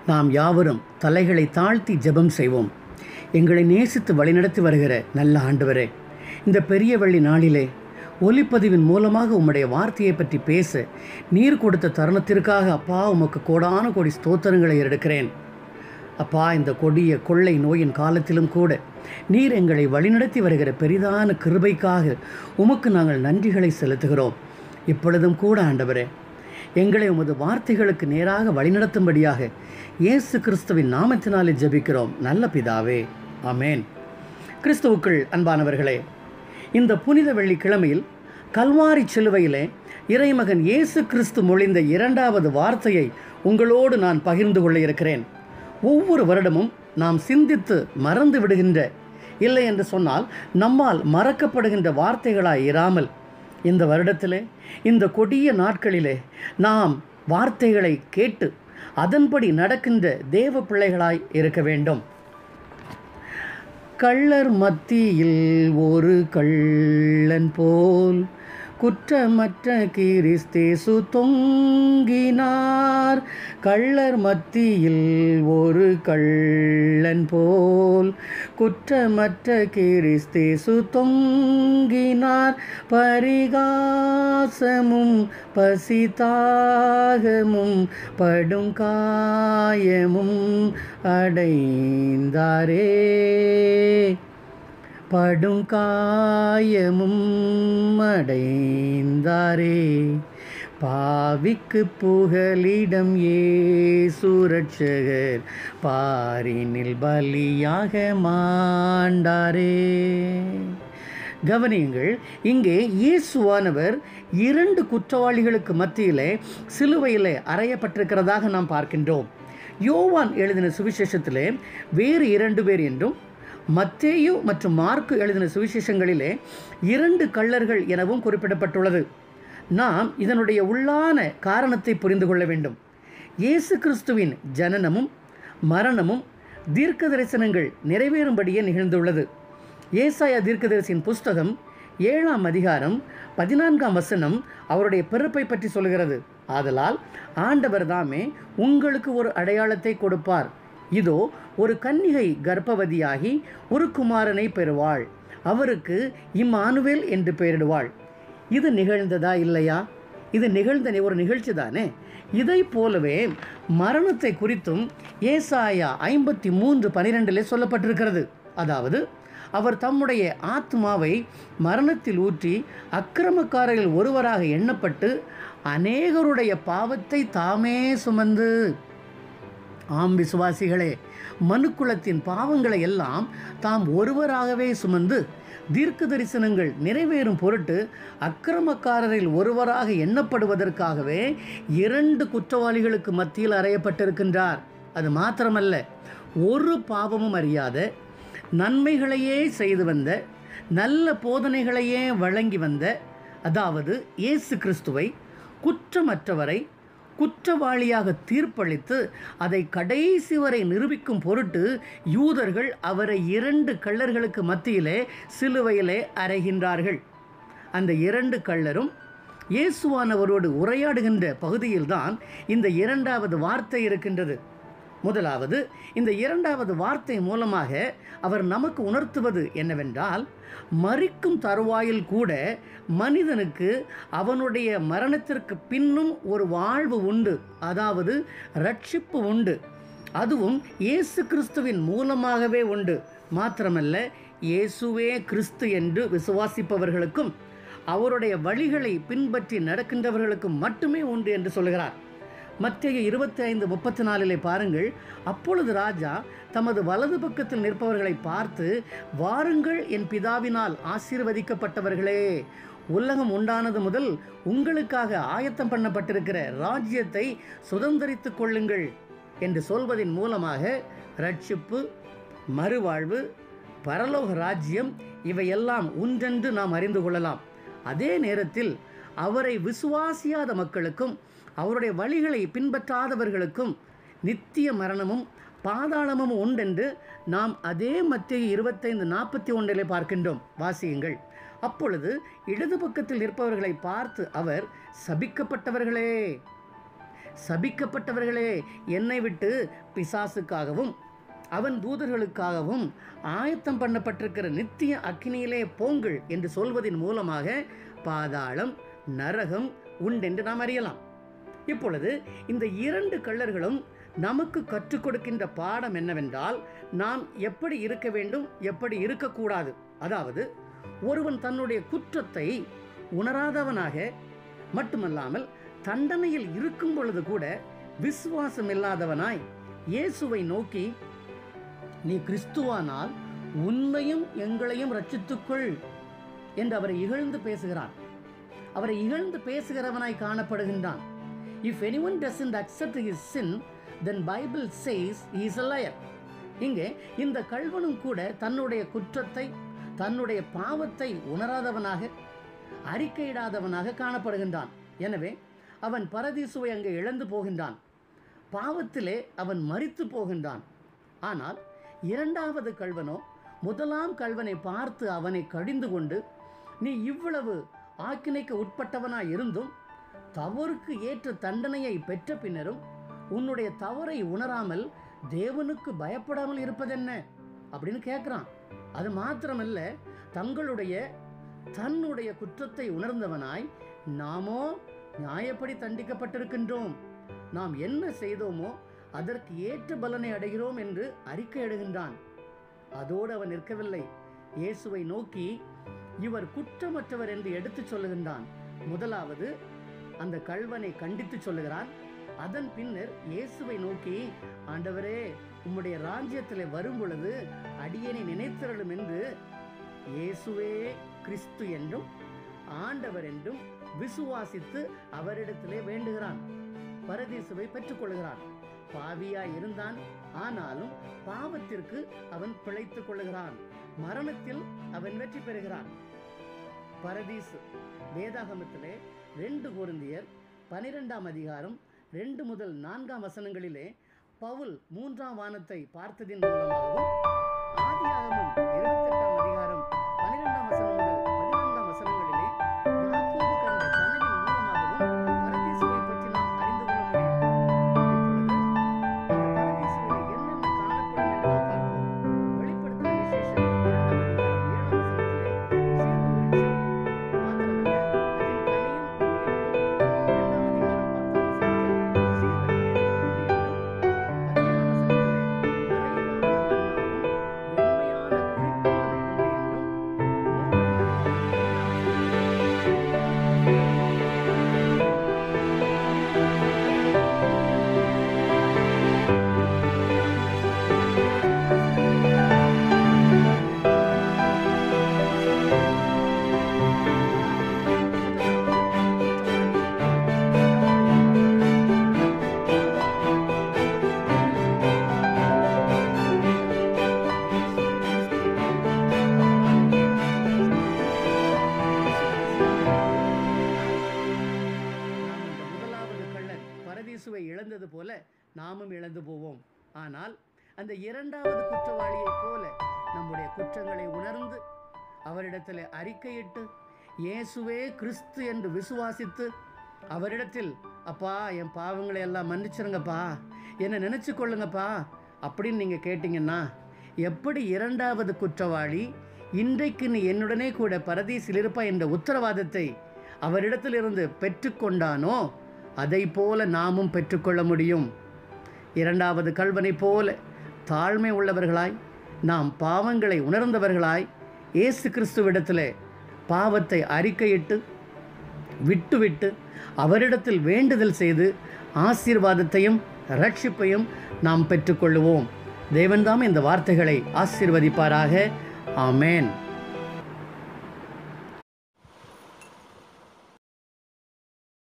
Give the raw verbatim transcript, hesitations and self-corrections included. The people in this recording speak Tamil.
நாம் யாவரும் தலைகளை தாழ்த்தி ஜெபம் செய்வோம். எங்களை நேசித்து வழிநடத்தி வருகிற நல்ல ஆண்டவரே, இந்த பெரிய வெள்ளி நாளிலே ஒலிப்பதிவின் மூலமாக உம்முடைய வார்த்தையை பற்றி பேச நீர் கொடுத்த தருணத்திற்காக அப்பா உமக்கு கோடான கோடி ஸ்தோத்திரங்களை எடுக்கிறேன். அப்பா, இந்த கொடிய கொள்ளை நோயின் காலத்திலும் கூட நீர் எங்களை வழிநடத்தி வருகிற பெரிதான கிருபைக்காக உமக்கு நாங்கள் நன்றிகளை செலுத்துகிறோம். இப்பொழுதும் கூட ஆண்டவரே, எங்களை உமது வார்த்தைகளுக்கு நேராக வழிநடத்தும்படியாக இயேசு கிறிஸ்துவின் நாமத்தினாலே ஜெபிக்கிறோம் நல்ல பிதாவே, ஆமேன். கிறிஸ்துவுக்குள் அன்பானவர்களே, இந்த புனித வெள்ளிக்கிழமையில் கல்வாரி சிலுவையிலே இறைமகன் இயேசு கிறிஸ்து மொழிந்த இரண்டாவது வார்த்தையை உங்களோடு நான் பகிர்ந்து கொள்ள இருக்கிறேன். ஒவ்வொரு வருடமும் நாம் சிந்தித்து மறந்து விடுகின்ற, இல்லை என்று சொன்னால் நம்மால் மறக்கப்படுகின்ற வார்த்தைகளாய் இராமல் இந்த வருடத்திலே, இந்த கொடிய நாட்களிலே நாம் வார்த்தைகளை கேட்டு அதன்படி நடக்கின்ற தேவ பிள்ளைகளாய் இருக்க வேண்டும். கள்ளர் மத்தியில் ஒரு கள்ளன் போல் குற்றமற்ற கிறிஸ்தேசு தொங்கினார். கள்ளர் மத்தியில் ஒரு கள்ளன் போல் குற்றமற்ற கிறிஸ்தேசு தொங்கினார். பரிகாசமும் பசிதாகமும் படும் காயமும் அடைந்தாரே. படும் காயமும் அடைந்தாரே. பாவிக்கு புகலிடம் இயேசு இரட்சகர் பாரினில் பலியாக மாண்டாரே. கவனியுங்கள், இங்கே இயேசுவானவர் இரண்டு குற்றவாளிகளுக்கு மத்தியிலே சிலுவையிலே அறையப்பட்டிருக்கிறதாக நாம் பார்க்கின்றோம். யோவான் எழுதின சுவிசேஷத்திலே வேறு இரண்டு பேர் என்றும், மத்தேயு மற்றும் மார்க்கு எழுதின சுவிசேஷங்களிலே இரண்டு கள்ளர்கள் எனவும் குறிப்பிடப்பட்டுள்ளது. நாம் இதனுடைய உள்ளான காரணத்தை புரிந்து கொள்ள வேண்டும். இயேசு கிறிஸ்துவின் ஜனனமும் மரணமும் தீர்க்க தரிசனங்கள் நிறைவேறும்படியே நிகழ்ந்துள்ளது. ஏசாயா தீர்க்கதரிசியின் புஸ்தகம் ஏழாம் அதிகாரம் பதினான்காம் வசனம் அவருடைய பிறப்பை பற்றி சொல்கிறது. ஆதலால் ஆண்டவர் தாமே உங்களுக்கு ஒரு அடையாளத்தை கொடுப்பார். இதோ, ஒரு கன்னிகை கர்ப்பவதியாகி ஒரு குமாரனை பெறுவாள், அவருக்கு இம்மானுவேல் என்று பெயரிடுவாள். இது நிகழ்ந்ததா இல்லையா? இது நிகழ்ந்த ஒரு நிகழ்ச்சி தானே. இதை போலவே மரணத்தை குறித்தும் ஏசாயா ஐம்பத்தி மூன்று பனிரெண்டிலே சொல்லப்பட்டிருக்கிறது. அதாவது, அவர் தம்முடைய ஆத்மாவை மரணத்தில் ஊற்றி அக்கிரமக்காரர்கள் ஒருவராக எண்ணப்பட்டு அநேகருடைய பாவத்தை தாமே சுமந்து. ஆம் விசுவாசிகளே, மனுக்குலத்தின் பாவங்களை எல்லாம் தாம் ஒருவராகவே சுமந்து தீர்க்க தரிசனங்கள் நிறைவேறும் பொருட்டு அக்கிரமக்காரரில் ஒருவராக எண்ணப்படுவதற்காகவே இரண்டு குற்றவாளிகளுக்கு மத்தியில் அறையப்பட்டிருக்கின்றார். அது மாத்திரமல்ல, ஒரு பாவமும் அறியாத, நன்மைகளையே செய்து வந்த, நல்ல போதனைகளையே வழங்கி வந்த, அதாவது இயேசு கிறிஸ்துவை, குற்றமற்றவரை குற்றவாளியாக தீர்ப்பளித்து அதை கடைசி வரை நிரூபிக்கும் பொருட்டு யூதர்கள் அவரை இரண்டு கள்ளர்களுக்கு மத்தியிலே சிலுவையிலே அறைகின்றார்கள். அந்த இரண்டு கள்ளரும் இயேசுவானவரோடு உரையாடுகின்ற பகுதியில்தான் இந்த இரண்டாவது வார்த்தை இருக்கின்றது. முதலாவது, இந்த இரண்டாவது வார்த்தை மூலமாக அவர் நமக்கு உணர்த்துவது என்னவென்றால், மரிக்கும் தருவாயில் கூட மனிதனுக்கு அவனுடைய மரணத்திற்கு பின்னும் ஒரு வாழ்வு உண்டு, அதாவது ரட்சிப்பு உண்டு. அதுவும் இயேசு கிறிஸ்துவின் மூலமாகவே உண்டு. மாத்திரமல்ல, இயேசுவே கிறிஸ்து என்று விசுவாசிப்பவர்களுக்கும் அவருடைய வழிகளை பின்பற்றி நடக்கின்றவர்களுக்கும் மட்டுமே உண்டு என்று சொல்கிறார். மத்தேயு இருபத்தி ஐந்து முப்பத்தி நாலிலே பாருங்கள். அப்பொழுது ராஜா தமது வலது பக்கத்தில் நிற்பவர்களை பார்த்து, வாருங்கள் என் பிதாவினால் ஆசீர்வதிக்கப்பட்டவர்களே, உலகம் உண்டானது முதல் உங்களுக்காக ஆயத்தம் பண்ணப்பட்டிருக்கிற ராஜ்யத்தை சுதந்திரித்து கொள்ளுங்கள் என்று சொல்வதன் மூலமாக ரட்சிப்பு, மறுவாழ்வு, பரலோக ராஜ்யம் இவையெல்லாம் ஒன்றென்று நாம் அறிந்து கொள்ளலாம். அதே நேரத்தில் அவரை விசுவாசியாத மக்களுக்கும் அவருடைய வழிகளை பின்பற்றாதவர்களுக்கும் நித்திய மரணமும் பாதாளமும் உண்டென்று நாம் அதே மத்தேயு இருபத்தைந்து நாற்பத்தி ஒன்றிலே பார்க்கின்றோம். வாசியுங்கள். அப்பொழுது இடது பக்கத்தில் நிற்பவர்களை பார்த்து அவர், சபிக்கப்பட்டவர்களே, சபிக்கப்பட்டவர்களே, என்னை விட்டு பிசாசுக்காகவும் அவன் தூதர்களுக்காகவும் ஆயத்தம் பண்ணப்பட்டிருக்கிற நித்திய அக்கினியிலே போங்கள் என்று சொல்வதன் மூலமாக பாதாளம், நரகம் உண்டென்று நாம் அறியலாம். இப்பொழுது இந்த இரண்டு கள்ளர்களும் நமக்கு கற்றுக் கொடுக்கின்ற பாடம் என்னவென்றால், நாம் எப்படி இருக்க வேண்டும், எப்படி இருக்கக்கூடாது. அதாவது ஒருவன் தன்னுடைய குற்றத்தை உணராதவனாக மட்டுமல்லாமல் தண்டனையில் இருக்கும் பொழுது கூட விசுவாசம் இல்லாதவனாய் இயேசுவை நோக்கி, நீ கிறிஸ்துவானால் உன்னையும் எங்களையும் ரட்சித்துக்கொள் என்று அவரை இகழ்ந்து பேசுகிறான். அவரை இகழ்ந்து பேசுகிறவனாய் காணப்படுகின்றான். If anyone doesn't accept his sin, then Bible says he is a liar. இங்கே இந்த கள்வனும் கூட தன்னுடைய குற்றத்தை, தன்னுடைய பாவத்தை உணராதவனாக, அறிக்கையிடாதவனாக காணப்படுகின்றான். எனவே அவன் பரதீசுவை அங்கே இழந்து போகின்றான். பாவத்திலே அவன் மரித்து போகின்றான். ஆனால் இரண்டாவது கள்வனோ முதலாம் கள்வனை பார்த்து அவனை கடிந்து கொண்டு, நீ இவ்வளவு ஆக்கினைக்கு உட்பட்டவனாய் இருந்தும் தவறுக்கு ஏற்ற தண்டனையை பெற்ற பின்னரும் உன்னுடைய தவறை உணராமல் தேவனுக்கு பயப்படாமல் இருப்பதென்ன அப்படின்னு கேட்குறான். அது மாத்திரமல்ல, தங்களுடைய தன்னுடைய குற்றத்தை உணர்ந்தவனாய், நாமோ நியாயப்படி தண்டிக்கப்பட்டிருக்கின்றோம், நாம் என்ன செய்தோமோ அதற்கு ஏற்ற பலனை அடைகிறோம் என்று அறிக்கையிடுகின்றான். அதோடு அவன் நிற்கவில்லை. இயேசுவை நோக்கி இவர் குற்றமற்றவர் என்று எடுத்துச் சொல்லுகின்றான். முதலாவது அந்த கள்வனை கண்டித்து சொல்லுகிறான். அதன் பின்னர் இயேசுவை நோக்கி, ஆண்டவரே, உம்முடைய ராஜ்யத்திலே வரும் பொழுது அடியேனை நினைத்திரளும் என்று இயேசுவே கிறிஸ்து என்றும் ஆண்டவர் என்றும் விசுவாசித்து அவரிடத்திலே வேண்டுகிறான். பரதீசுவை பெற்றுக்கொள்கிறான். பாவியாய் இருந்தான், ஆனாலும் பாவத்திற்கு அவன் பிழைத்துக் கொள்ளுகிறான். மரணத்தில் அவன் வெற்றி பெறுகிறான். பரதீசு வேதாகமத்திலே ரெண்டு கொரிந்தியர் பனிரெண்டாம் அதிகாரம் ரெண்டு முதல் நான்காம் வசனங்களிலே பவுல் மூன்றாம் வானத்தை பார்த்ததின் மூலமாகவும், ஆதியாகமம் இருபத்தெட்டாம் அதிகாரம் பனிரெண்டாம் வசனம் முதல் பதினான்காம் வசனங்களிலே யாக்கோபு கண்ட கனவின் மூலமாகவும் பரதீசுவை பற்றி நாம் அறிந்து கொள்ள முடியும். இப்பொழுது பரதீசுவிலே என்னென்ன காணப்படும் என்று நாம் பார்ப்போம். வெளிப்படுத்தின விசேஷம் இரண்டாம் அதிகாரம் ஏழாம் வசனத்திலே சீர்விருட்சம் மாத்திரமல்ல, அதன் கனியும் பரதீசுவை இழந்தது போல நாமும் இழந்து போவோம். ஆனால் அந்த இரண்டாவது குற்றவாளியை போல நம்முடைய குற்றங்களை உணர்ந்து அவரிடத்தில் அறிக்கையிட்டு இயேசுவே கிறிஸ்து என்று விசுவாசித்து அவரிடத்தில், அப்பா என் பாவங்களை எல்லாம் மன்னிச்சிருங்கப்பா, என்னை நினச்சி கொள்ளுங்கப்பா அப்படின்னு நீங்கள் கேட்டிங்கன்னா, எப்படி இரண்டாவது குற்றவாளி இன்றைக்கு நீ என்னுடனே கூட பரதீசில் இருப்பா என்ற உத்தரவாதத்தை அவரிடத்திலிருந்து பெற்றுக்கொண்டானோ அதை போல நாமும் பெற்றுக்கொள்ள முடியும். இரண்டாவது கள்வனை போல தாழ்மை உள்ளவர்களாய், நாம் பாவங்களை உணர்ந்தவர்களாய் இயேசு கிறிஸ்துவிடத்திலே பாவத்தை அறிக்கையிட்டு விட்டுவிட்டு அவரிடத்தில் வேண்டுதல் செய்து ஆசீர்வாதத்தையும் ரட்சிப்பையும் நாம் பெற்றுக்கொள்ளுவோம். தேவன்தாம் இந்த வார்த்தைகளை ஆசீர்வதிப்பாராக. ஆமேன்.